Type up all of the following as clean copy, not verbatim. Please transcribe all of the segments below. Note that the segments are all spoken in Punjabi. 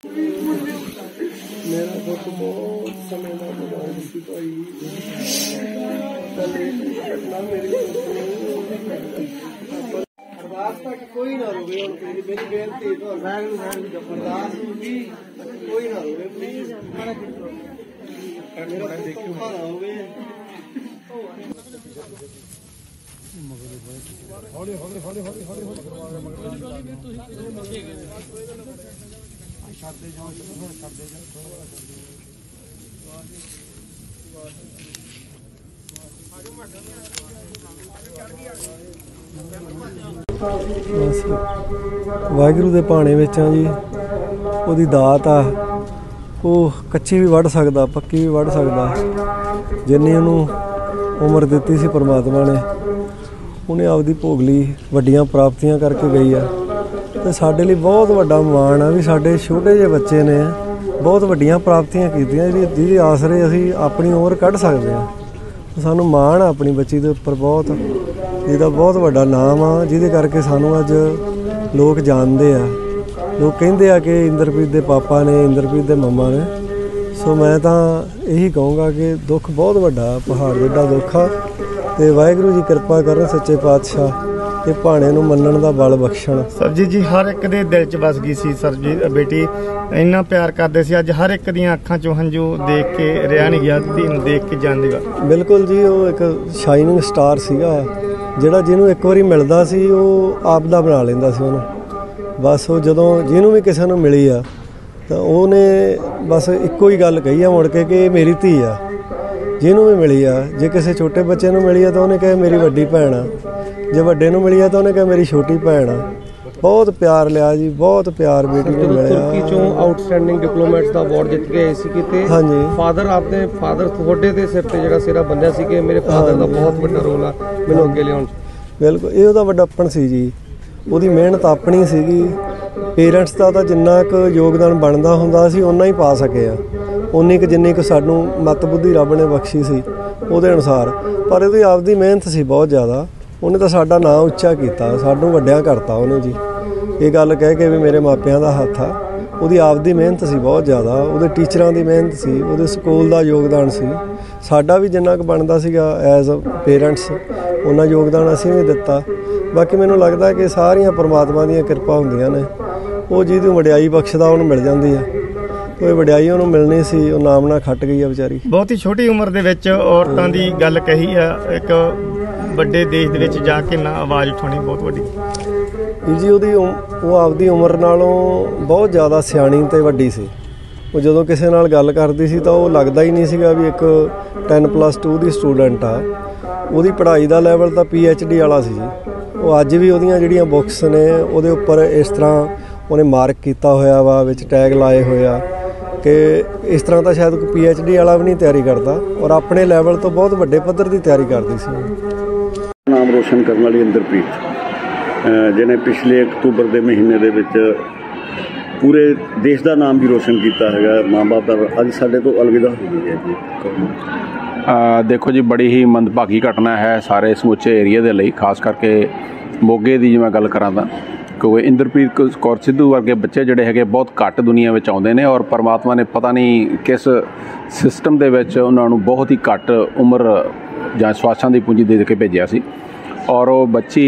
मेरा दुख बहुत समय का भगवान की भाई अरदास तक कोई ना रोवे मेरी बेनती तो अरदास होगी कोई ना रोवे प्लीज मेरा देखो ना होवे हौली हौली हौली हौली हौली छाड़ते जाओ छाड़ते जाओ वाहिगुरू दे भाणे विच आ जी ओहदी दात आ ਉਹ ਕੱਚੀ ਵੀ ਵੱਢ ਸਕਦਾ ਪੱਕੀ ਵੀ ਵੱਢ ਸਕਦਾ ਜਿੰਨੀ ਉਹਨੂੰ ਉਮਰ ਦਿੱਤੀ ਸੀ ਪਰਮਾਤਮਾ ਨੇ ਉਹਨੇ ਆਪਦੀ ਭੋਗ ਲਈ ਵੱਡੀਆਂ ਪ੍ਰਾਪਤੀਆਂ ਕਰਕੇ ਗਈ ਆ ਤੇ ਸਾਡੇ ਲਈ ਬਹੁਤ ਵੱਡਾ ਮਾਣ ਆ ਵੀ ਸਾਡੇ ਛੋਟੇ ਜਿਹੇ ਬੱਚੇ ਨੇ ਬਹੁਤ ਵੱਡੀਆਂ ਪ੍ਰਾਪਤੀਆਂ ਕੀਤੀਆਂ ਜਿਹਦੀ ਆਸਰੇ ਅਸੀਂ ਆਪਣੀ ਉਮਰ ਕੱਢ ਸਕਦੇ ਹਾਂ ਸਾਨੂੰ ਮਾਣ ਆ ਆਪਣੀ ਬੱਚੀ ਦੇ ਉੱਪਰ ਬਹੁਤ ਜਿਹਦਾ ਬਹੁਤ ਵੱਡਾ ਨਾਮ ਆ ਜਿਹਦੇ ਕਰਕੇ ਸਾਨੂੰ ਅੱਜ ਲੋਕ ਜਾਣਦੇ ਆ ਲੋਕ ਕਹਿੰਦੇ ਆ ਕਿ ਇੰਦਰਪ੍ਰੀਤ ਦੇ ਪਾਪਾ ਨੇ ਇੰਦਰਪ੍ਰੀਤ ਦੇ ਮੰਮਾ ਨੇ ਸੋ ਮੈਂ ਤਾਂ ਇਹੀ ਕਹੂੰਗਾ ਕਿ ਦੁੱਖ ਬਹੁਤ ਵੱਡਾ ਪਹਾੜ ਜਿੱਡਾ ਦੁੱਖ ਆ ਤੇ ਵਾਹਿਗੁਰੂ ਜੀ ਕਿਰਪਾ ਕਰਨ ਸੱਚੇ ਪਾਤਸ਼ਾਹ ਤੇ ਭਾਣੇ ਨੂੰ ਮੰਨਣ ਦਾ ਬਲ ਬਖਸ਼ਣ ਸਰਜੀਤ ਜੀ ਹਰ ਇੱਕ ਦੇ ਦਿਲ 'ਚ ਵਸ ਗਈ ਸੀ ਸਰਜੀਤ ਬੇਟੀ ਇੰਨਾ ਪਿਆਰ ਕਰਦੇ ਸੀ ਅੱਜ ਹਰ ਇੱਕ ਦੀਆਂ ਅੱਖਾਂ 'ਚੋਂ ਹੰਝੂ ਦੇਖ ਕੇ ਰਿਹਾ ਨਹੀਂ ਗਿਆ ਧੀ ਨੂੰ ਦੇਖ ਕੇ ਜਾਂਦੀਗਾ ਬਿਲਕੁਲ ਜੀ ਉਹ ਇੱਕ ਸ਼ਾਈਨਿੰਗ ਸਟਾਰ ਸੀਗਾ ਜਿਹੜਾ ਜਿਹਨੂੰ ਇੱਕ ਵਾਰੀ ਮਿਲਦਾ ਸੀ ਉਹ ਆਪ ਦਾ ਬਣਾ ਲੈਂਦਾ ਸੀ ਉਹਨੂੰ ਬਸ ਉਹ ਜਦੋਂ ਜਿਹਨੂੰ ਵੀ ਕਿਸੇ ਨੂੰ ਮਿਲੀ ਆ ਤਾਂ ਉਹਨੇ ਬਸ ਇੱਕੋ ਹੀ ਗੱਲ ਕਹੀ ਆ ਮੁੜ ਕੇ ਕਿ ਇਹ ਮੇਰੀ ਧੀ ਆ ਜਿਹਨੂੰ ਵੀ ਮਿਲੀ ਆ ਜੇ ਕਿਸੇ ਛੋਟੇ ਬੱਚੇ ਨੂੰ ਮਿਲੀ ਆ ਤਾਂ ਉਹਨੇ ਕਿਹਾ ਮੇਰੀ ਵੱਡੀ ਭੈਣ ਆ ਜੇ ਵੱਡੇ ਨੂੰ ਮਿਲੀ ਆ ਤਾਂ ਉਹਨੇ ਕਿਹਾ ਮੇਰੀ ਛੋਟੀ ਭੈਣ ਆ ਬਹੁਤ ਪਿਆਰ ਲਿਆ ਜੀ ਬਹੁਤ ਪਿਆਰ ਬੇਟੀ ਨੂੰ ਮਿਲਿਆ ਤੁਰਕੀ ਚੋਂ ਆਊਟਸਟੈਂਡਿੰਗ ਡਿਪਲੋਮੈਟਸ ਦਾ ਅਵਾਰਡ ਜਿੱਤ ਕੇ ਆਏ ਸੀ ਕਿਤੇ ਹਾਂਜੀ ਫਾਦਰ ਆਪਣੇ ਫਾਦਰ ਤੁਹਾਡੇ ਦੇ ਸਿਰ ਤੇ ਜਿਹੜਾ ਸਿਰਾ ਬੰਦਿਆ ਸੀ ਕਿ ਮੇਰੇ ਫਾਦਰ ਦਾ ਬਹੁਤ ਵੱਡਾ ਰੋਲ ਆ ਮੈਨੂੰ ਅੱਗੇ ਲਿਆਉਣ 'ਚ ਬਿਲਕੁਲ ਇਹ ਉਹਦਾ ਵੱਡਾਪਣ ਸੀ ਜੀ ਉਹਦੀ ਮਿਹਨਤ ਆਪਣੀ ਸੀਗੀ ਪੇਰੈਂਟਸ ਦਾ ਤਾਂ ਜਿੰਨਾ ਕੁ ਯੋਗਦਾਨ ਬਣਦਾ ਹੁੰਦਾ ਸੀ ਓਨਾ ਹੀ ਪਾ ਸਕੇ ਆ ਉਨੀ ਕੁ ਜਿੰਨੀ ਕੁ ਸਾਨੂੰ ਮੱਤ ਬੁੱਧੀ ਰੱਬ ਨੇ ਬਖਸ਼ੀ ਸੀ ਉਹਦੇ ਅਨੁਸਾਰ ਪਰ ਇਹਦੀ ਆਪਦੀ ਮਿਹਨਤ ਸੀ ਬਹੁਤ ਜ਼ਿਆਦਾ ਉਹਨੇ ਤਾਂ ਸਾਡਾ ਨਾਂ ਉੱਚਾ ਕੀਤਾ ਸਾਨੂੰ ਵੱਡਿਆਂ ਕਰਤਾ ਉਹਨੇ ਜੀ ਇਹ ਗੱਲ ਕਹਿ ਕੇ ਵੀ ਮੇਰੇ ਮਾਪਿਆਂ ਦਾ ਹੱਥ ਆ ਉਹਦੀ ਆਪਦੀ ਮਿਹਨਤ ਸੀ ਬਹੁਤ ਜ਼ਿਆਦਾ ਉਹਦੇ ਟੀਚਰਾਂ ਦੀ ਮਿਹਨਤ ਸੀ ਉਹਦੇ ਸਕੂਲ ਦਾ ਯੋਗਦਾਨ ਸੀ ਸਾਡਾ ਵੀ ਜਿੰਨਾ ਕੁ ਬਣਦਾ ਸੀਗਾ ਐਜ਼ ਪੇਰੈਂਟਸ ਉਹਨਾਂ ਯੋਗਦਾਨ ਅਸੀਂ ਵੀ ਦਿੱਤਾ ਬਾਕੀ ਮੈਨੂੰ ਲੱਗਦਾ ਕਿ ਸਾਰੀਆਂ ਪਰਮਾਤਮਾ ਦੀਆਂ ਕਿਰਪਾ ਹੁੰਦੀਆਂ ਨੇ ਉਹ ਜਿਹਦੀ ਵਡਿਆਈ ਬਖਸ਼ਦਾ ਉਹਨੂੰ ਮਿਲ ਜਾਂਦੀ ਆ ਕੋਈ ਵਡਿਆਈ ਉਹਨੂੰ ਮਿਲਣੀ ਸੀ ਉਹ ਨਾਮ ਨਾਲ ਖੱਟ ਗਈ ਆ ਵਿਚਾਰੀ ਬਹੁਤ ਹੀ ਛੋਟੀ ਉਮਰ ਦੇ ਵਿੱਚ ਔਰਤਾਂ ਦੀ ਗੱਲ ਕਹੀ ਆ ਇੱਕ ਵੱਡੇ ਦੇਸ਼ ਦੇ ਵਿੱਚ ਜਾ ਕੇ ਨਾ ਆਵਾਜ਼ ਉਠਾਉਣੀ ਬਹੁਤ ਵੱਡੀ ਜੀ ਉਹਦੀ ਉਹ ਆਪਦੀ ਉਮਰ ਨਾਲੋਂ ਬਹੁਤ ਜ਼ਿਆਦਾ ਸਿਆਣੀ ਅਤੇ ਵੱਡੀ ਸੀ ਉਹ ਜਦੋਂ ਕਿਸੇ ਨਾਲ ਗੱਲ ਕਰਦੀ ਸੀ ਤਾਂ ਉਹ ਲੱਗਦਾ ਹੀ ਨਹੀਂ ਸੀਗਾ ਵੀ ਇੱਕ 10+2 ਦੀ ਸਟੂਡੈਂਟ ਆ ਉਹਦੀ ਪੜ੍ਹਾਈ ਦਾ ਲੈਵਲ ਤਾਂ PhD ਵਾਲਾ ਸੀ ਜੀ ਉਹ ਅੱਜ ਵੀ ਉਹਦੀਆਂ ਜਿਹੜੀਆਂ ਬੁੱਕਸ ਨੇ ਉਹਦੇ ਉੱਪਰ ਇਸ ਤਰ੍ਹਾਂ ਉਹਨੇ ਮਾਰਕ ਕੀਤਾ ਹੋਇਆ ਵਾ ਵਿੱਚ ਟੈਗ ਲਾਏ ਹੋਏ ਆ ਕਿ ਇਸ ਤਰ੍ਹਾਂ ਤਾਂ ਸ਼ਾਇਦ ਕੋਈ PhD ਵਾਲਾ ਵੀ ਨਹੀਂ ਤਿਆਰੀ ਕਰਦਾ ਔਰ ਆਪਣੇ ਲੈਵਲ ਤੋਂ ਬਹੁਤ ਵੱਡੇ ਪੱਧਰ ਦੀ ਤਿਆਰੀ ਕਰਦੀ ਸੀ ਨਾਮ ਰੋਸ਼ਨ ਕਰਨ ਵਾਲੀ ਇੰਦਰਪ੍ਰੀਤ ਜਿਹਨੇ ਪਿਛਲੇ ਅਕਤੂਬਰ ਦੇ ਮਹੀਨੇ ਦੇ ਵਿੱਚ ਪੂਰੇ ਦੇਸ਼ ਦਾ ਨਾਮ ਵੀ ਰੋਸ਼ਨ ਕੀਤਾ ਹੈਗਾ ਮਾਂ ਬਾਪ ਦਾ ਅੱਜ ਸਾਡੇ ਤੋਂ ਅਲਵਿਦਾ ਹੋ ਗਈ ਹੈ ਜੀ ਦੇਖੋ ਜੀ ਬੜੀ ਹੀ ਮੰਦਭਾਗੀ ਘਟਨਾ ਹੈ ਸਾਰੇ ਸਮੁੱਚੇ ਏਰੀਆ ਦੇ ਲਈ ਖਾਸ ਕਰਕੇ ਮੋਗੇ ਦੀ ਜੇ ਮੈਂ ਗੱਲ ਕਰਾਂ ਤਾਂ ਕਿਉਂਕਿ ਇੰਦਰਪ੍ਰੀਤ ਕੌਰ ਸਿੱਧੂ ਵਰਗੇ ਬੱਚੇ ਜਿਹੜੇ ਹੈਗੇ ਬਹੁਤ ਘੱਟ ਦੁਨੀਆ ਵਿੱਚ ਆਉਂਦੇ ਨੇ ਔਰ ਪਰਮਾਤਮਾ ਨੇ ਪਤਾ ਨਹੀਂ ਕਿਸ ਸਿਸਟਮ ਦੇ ਵਿੱਚ ਉਹਨਾਂ ਨੂੰ ਬਹੁਤ ਹੀ ਘੱਟ ਉਮਰ ਜਾਂ ਸਵਾਸਾਂ ਦੀ ਪੂੰਜੀ ਦੇ ਕੇ ਭੇਜਿਆ ਸੀ ਔਰ ਉਹ ਬੱਚੀ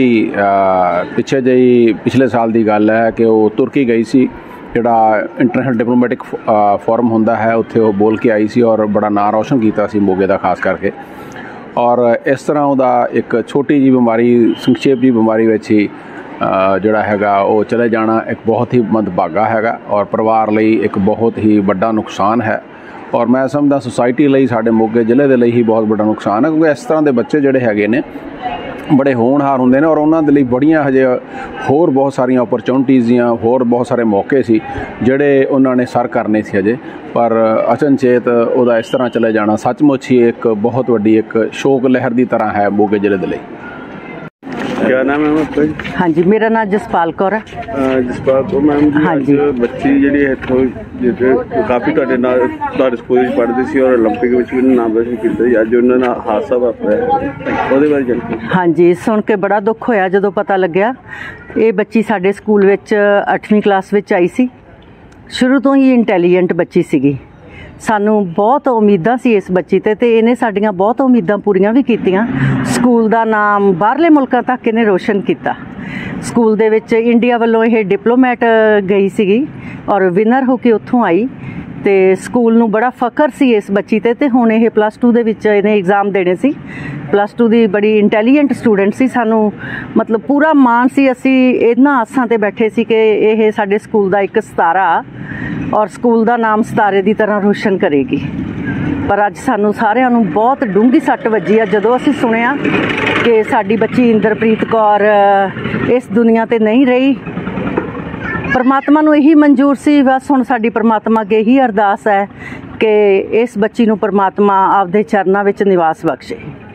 ਪਿਛਲੇ ਸਾਲ ਦੀ ਗੱਲ ਹੈ ਕਿ ਉਹ ਤੁਰਕੀ ਗਈ ਸੀ ਜਿਹੜਾ ਇੰਟਰਨੈਸ਼ਨਲ ਡਿਪਲੋਮੈਟਿਕ ਫੋਰਮ ਹੁੰਦਾ ਹੈ ਉੱਥੇ ਉਹ ਬੋਲ ਕੇ ਆਈ ਸੀ ਔਰ ਬੜਾ ਨਾਂ ਰੌਸ਼ਨ ਕੀਤਾ ਸੀ ਮੋਗੇ ਦਾ ਖਾਸ ਕਰਕੇ ਔਰ ਇਸ ਤਰ੍ਹਾਂ ਉਹਦਾ ਇੱਕ ਛੋਟੀ ਜਿਹੀ ਬਿਮਾਰੀ ਸੰਖੇਪ ਜਿਹੀ ਬਿਮਾਰੀ ਵਿੱਚ ਹੀ ਜਿਹੜਾ ਹੈਗਾ ਉਹ ਚਲੇ ਜਾਣਾ ਇੱਕ ਬਹੁਤ ਹੀ ਮੰਦਭਾਗਾ ਹੈਗਾ ਔਰ ਪਰਿਵਾਰ ਲਈ ਇੱਕ ਬਹੁਤ ਹੀ ਵੱਡਾ ਨੁਕਸਾਨ ਹੈ ਔਰ ਮੈਂ ਸਮਝਦਾ ਸੁਸਾਇਟੀ ਲਈ ਸਾਡੇ ਮੋਗੇ ਜ਼ਿਲ੍ਹੇ ਦੇ ਲਈ ਹੀ ਬਹੁਤ ਵੱਡਾ ਨੁਕਸਾਨ ਹੈ ਕਿਉਂਕਿ ਇਸ ਤਰ੍ਹਾਂ ਦੇ ਬੱਚੇ ਜਿਹੜੇ ਹੈਗੇ ਨੇ ਬੜੇ ਹੋਣਹਾਰ ਹੁੰਦੇ ਨੇ ਔਰ ਉਹਨਾਂ ਦੇ ਲਈ ਬੜੀਆਂ ਹਜੇ ਹੋਰ ਬਹੁਤ ਸਾਰੀਆਂ ਓਪਰਚੁਨਿਟੀਜ਼ ਦੀਆਂ ਹੋਰ ਬਹੁਤ ਸਾਰੇ ਮੌਕੇ ਸੀ ਜਿਹੜੇ ਉਹਨਾਂ ਨੇ ਸਰ ਕਰਨੇ ਸੀ ਹਜੇ ਪਰ ਅਚਨਚੇਤ ਉਹਦਾ ਇਸ ਤਰ੍ਹਾਂ ਚਲੇ ਜਾਣਾ ਸੱਚਮੁੱਚ ਹੀ ਇੱਕ ਬਹੁਤ ਵੱਡੀ ਇੱਕ ਸ਼ੋਕ ਲਹਿਰ ਦੀ ਤਰ੍ਹਾਂ ਹੈ ਮੋਗੇ ਜ਼ਿਲ੍ਹੇ ਦੇ ਲਈ क्या नाम है आपका? हाँ जी मेरा नाम जसपाल कौर है। जसपाल कौर मैम जी हाँ जी बच्ची जी इतों काफ़ी स्कूल पढ़ती सी और ओलंपिक भी नाम रोशन किया अज उन्होंने हादसा वापरिया ਉਹਦੇ ਬਾਰੇ ਜਾਣਕਾਰੀ। हाँ जी सुन के बड़ा दुख होया जो पता लग्या ये बच्ची साडे स्कूल विच 8वीं क्लास विच आई सी ਸ਼ੁਰੂ ਤੋਂ ਹੀ ਇੰਟੈਲੀਜੈਂਟ ਬੱਚੀ ਸੀਗੀ। ਸਾਨੂੰ ਬਹੁਤ ਉਮੀਦਾਂ ਸੀ ਇਸ ਬੱਚੀ ਤੇ ਇਹਨੇ ਸਾਡੀਆਂ ਬਹੁਤ ਉਮੀਦਾਂ ਪੂਰੀਆਂ ਵੀ ਕੀਤੀਆਂ। ਸਕੂਲ ਦਾ ਨਾਮ ਬਾਹਰਲੇ ਮੁਲਕਾਂ ਤੱਕ ਇਹਨੇ ਰੋਸ਼ਨ ਕੀਤਾ। ਸਕੂਲ ਦੇ ਵਿੱਚ ਇੰਡੀਆ ਵੱਲੋਂ ਇਹ ਡਿਪਲੋਮੈਟ ਗਈ ਸੀਗੀ ਔਰ ਵਿਨਰ ਹੋ ਕੇ ਉੱਥੋਂ ਆਈ ਤੇ ਸਕੂਲ ਨੂੰ ਬੜਾ ਫਖਰ ਸੀ ਇਸ ਬੱਚੀ ਤੇ ਹੁਣ ਇਹ +2 ਦੇ ਵਿੱਚ ਇਹਨੇ ਐਗਜ਼ਾਮ ਦੇਣੇ ਸੀ। +2 ਦੀ ਬੜੀ ਇੰਟੈਲੀਜੈਂਟ ਸਟੂਡੈਂਟ ਸੀ। ਸਾਨੂੰ ਮਤਲਬ ਪੂਰਾ ਮਾਣ ਸੀ। ਅਸੀਂ ਇਹਨਾਂ ਆਸਾਂ ਤੇ ਬੈਠੇ ਸੀ ਕਿ ਇਹ ਸਾਡੇ ਸਕੂਲ ਦਾ ਇੱਕ ਸਿਤਾਰਾ ਔਰ ਸਕੂਲ ਦਾ ਨਾਮ ਸਿਤਾਰੇ ਦੀ ਤਰ੍ਹਾਂ ਰੋਸ਼ਨ ਕਰੇਗੀ। ਪਰ ਅੱਜ ਸਾਨੂੰ ਸਾਰਿਆਂ ਨੂੰ ਬਹੁਤ ਡੂੰਘੀ ਸੱਟ ਵੱਜੀ ਆ ਜਦੋਂ ਅਸੀਂ ਸੁਣਿਆ ਕਿ ਸਾਡੀ ਬੱਚੀ ਇੰਦਰਪ੍ਰੀਤ ਕੌਰ ਇਸ ਦੁਨੀਆ ਤੇ ਨਹੀਂ ਰਹੀ। ਪਰਮਾਤਮਾ ਨੂੰ ਇਹੀ ਮਨਜ਼ੂਰ ਸੀ, ਬਸ ਹੁਣ ਸਾਡੀ ਪਰਮਾਤਮਾ ਅੱਗੇ ਇਹੀ ਅਰਦਾਸ ਹੈ ਕਿ ਇਸ ਬੱਚੀ ਨੂੰ ਪਰਮਾਤਮਾ ਆਪਦੇ ਚਰਨਾਂ ਵਿੱਚ ਨਿਵਾਸ ਬਖਸ਼ੇ।